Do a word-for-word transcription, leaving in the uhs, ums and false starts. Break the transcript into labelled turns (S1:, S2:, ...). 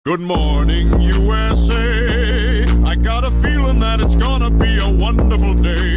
S1: Good morning, U S A. I got a feeling that it's gonna be a wonderful day.